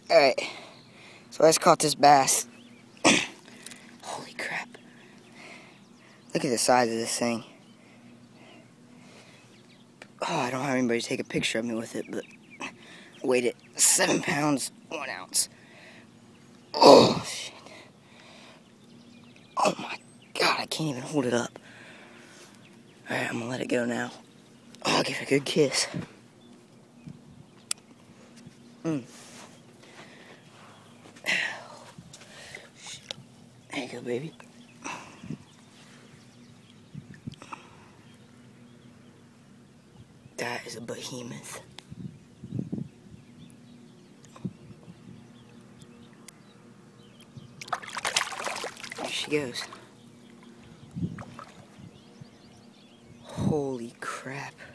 Alright, so I just caught this bass. Holy crap. Look at the size of this thing. Oh, I don't have anybody to take a picture of me with it, but I weighed it 7 pounds, 1 ounce. Oh, shit. Oh my God, I can't even hold it up. Alright, I'm gonna let it go now. Oh, I'll give it a good kiss. There you go, baby. That is a behemoth. There she goes. Holy crap.